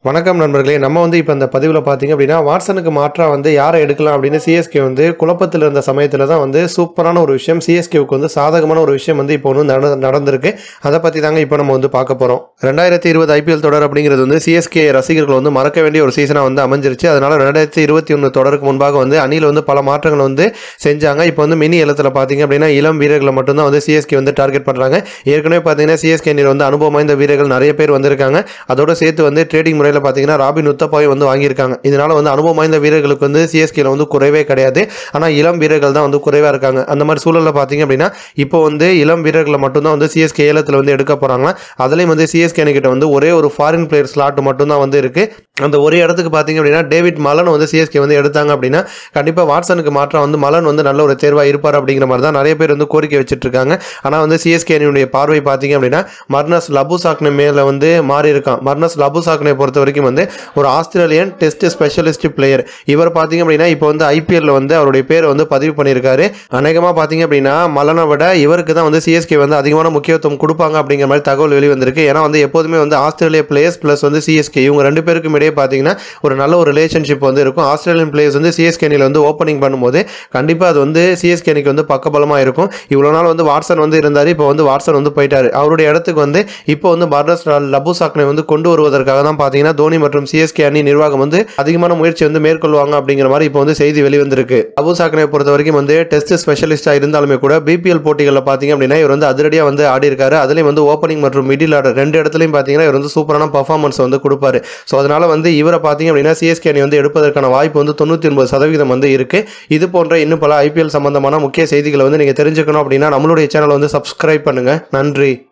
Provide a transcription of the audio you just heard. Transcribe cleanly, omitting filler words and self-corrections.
வணக்கம் நண்பர்களே. நம்ம வந்து இப்போ இந்த பதிவில் பார்த்தீங்க அப்படின்னா வாட்சனுக்கு மாற்றாக வந்து யாரை எடுக்கலாம் அப்படின்னு சிஎஸ்கே வந்து குழப்பத்தில் இருந்த சமயத்தில் தான் வந்து சூப்பரான ஒரு விஷயம், சிஎஸ்கேவுக்கு வந்து சாதகமான ஒரு விஷயம் வந்து இப்போ வந்து நடந்திருக்கு. அதை பற்றி தாங்க இப்போ நம்ம வந்து பார்க்க போகிறோம். 2020 ஐபிஎல் தொடர் அப்படிங்கிறது வந்து சிஎஸ்கே ரசிகர்கள் வந்து மறக்க வேண்டிய ஒரு சீசனாக வந்து அமைஞ்சிருச்சு. அதனால் 2021 தொடருக்கு முன்பாக வந்து அணியில் வந்து பல மாற்றங்கள் வந்து செஞ்சாங்க. இப்போ வந்து மினி ஏலத்தில் பார்த்தீங்க அப்படின்னா இளம் வீரர்களை மட்டும்தான் வந்து சிஎஸ்கே வந்து டார்கெட் பண்ணுறாங்க. ஏற்கனவே பார்த்தீங்கன்னா சிஎஸ்கே அணியில் வந்து அனுபவம் வாய்ந்த வீரர்கள் நிறைய பேர் வந்திருக்காங்க. அதோடு சேர்த்து வந்து ட்ரேடிங் முறை பார்த்தீங்கன்னா ராபின் உத்தப்பாவை வந்து வாங்கியிருக்காங்க. இதனால வந்து அனுபவம் வாய்ந்த வீரர்களுக்கு வந்து சிஎஸ்கேல வந்து குறைவே கிடையாது. ஆனால் இளம் வீரர்கள் தான் வந்து குறைவா இருக்காங்க. அந்த மாதிரி சூழலில் பார்த்தீங்க அப்படின்னா இப்போ வந்து இளம் வீரர்களை மட்டும்தான் வந்து சிஎஸ்கே ஏலத்தில் வந்து எடுக்க போறாங்க. அதுலேயும் வந்து சிஎஸ்கே கிட்ட வந்து ஒரே ஒரு ஃபாரின் பிளேயர் ஸ்லாட் மட்டும்தான் வந்து இருக்கு. அந்த ஒரு இடத்துக்கு பார்த்தீங்க அப்படின்னா டேவிட் மலன் வந்து சிஎஸ்கே வந்து எடுத்தாங்க அப்படின்னா கண்டிப்பாக வாட்சனுக்கு மாற்றம் வந்து மலன் வந்து நல்ல ஒரு தேர்வாக இருப்பார் அப்படிங்கிற மாதிரி தான் நிறைய பேர் வந்து கோரிக்கை வச்சுட்டு இருக்காங்க. ஆனால் வந்து சிஎஸ்கே அணியுடைய பார்வை பார்த்தீங்க அப்படின்னா மர்னஸ் லபுசாக்னே மேலே வந்து மாறி இருக்கான். மர்னஸ் லபுசாக்னே பொறுத்த வரைக்கும் வந்து ஒரு ஆஸ்திரேலியன் டெஸ்ட் ஸ்பெஷலிஸ்ட் பிளேயர். இவர் பார்த்தீங்க அப்படின்னா இப்போ வந்து ஐபிஎல்ல வந்து அவருடைய பேரை வந்து பதிவு பண்ணியிருக்காரு. அநேகமாக பார்த்தீங்க அப்படின்னா மலனை விட இவருக்கு தான் வந்து சிஎஸ்கே வந்து அதிகமான முக்கியத்துவம் கொடுப்பாங்க அப்படிங்கிற மாதிரி தகவல் வெளிவந்திருக்கு. ஏன்னா வந்து எப்போதுமே வந்து ஆஸ்திரேலியா பிளேயர்ஸ் பிளஸ் வந்து சிஎஸ்கே இவங்க ரெண்டு பேருக்கும் இடையே பார்த்தீங்கன்னா ஒரு நல்ல ஒரு ரிலேஷன்ஷிப் வந்து இருக்கும். ஆஸ்திரேலியன் பிளேயர்ஸ் வந்து சிஎஸ்கே அணியில் வந்து ஓப்பனிங் பண்ணும்போது கண்டிப்பாக அது வந்து சிஎஸ்கே அணிக்கு வந்து பக்கபலமாக இருக்கும். இவ்வளோ நாள் வந்து வாட்சன் வந்து இருந்தார். இப்போ வந்து வாட்சன் வந்து போயிட்டாரு. அவருடைய இடத்துக்கு வந்து இப்போ வந்து மர்னஸ் லபுசாக்னே வந்து கொண்டு வருவதற்காக தான் பார்த்தீங்கன்னா தோனி மற்றும் சிஎஸ்கே அணி நிர்வாகம் வந்து அதிகமான முயற்சி வந்து மேற்கொள்வாங்க அப்படிங்கிற மாதிரி இப்போ வந்து செய்தி வெளிவந்திருக்கு. லபுசாக்னே பொறுத்த வரைக்கும் வந்து டெஸ்ட் ஸ்பெஷலிஸ்டா இருந்தாலுமே கூட பிபிஎல் போட்டிகளில் பார்த்தீங்க அப்படின்னா இவர் வந்து அதிரடியாக வந்து ஆடி இருக்காரு. அதுலேயும் வந்து ஓப்பனிங் மற்றும் மிடில் ஆர்டர் ரெண்டு இடத்துலையும் பார்த்தீங்கன்னா இவர் வந்து சூப்பரான பர்ஃபார்மன்ஸ் வந்து கொடுப்பாரு. ஸோ அதனால வந்து இவரை பார்த்தீங்க அப்படின்னா சிஎஸ்கே அணி வந்து எடுப்பதற்கான வாய்ப்பு வந்து 99% வந்து இருக்கு. இது போன்ற இன்னும் பல ஐபிஎல் சம்பந்தமான முக்கிய செய்திகளை வந்து நீங்க தெரிஞ்சுக்கணும் அப்படின்னா நம்மளுடைய சேனலை வந்து சப்ஸ்கிரைப் பண்ணுங்க. நன்றி.